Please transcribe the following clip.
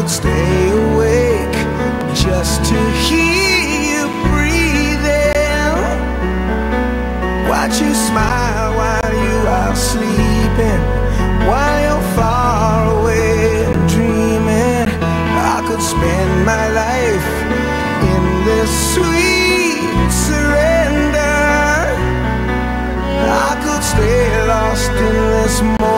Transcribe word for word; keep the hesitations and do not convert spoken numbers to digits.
could stay awake just to hear you breathing. Watch you smile while you are sleeping, while you're far away and dreaming. I could spend my life in this sweet surrender. I could stay lost in this moment.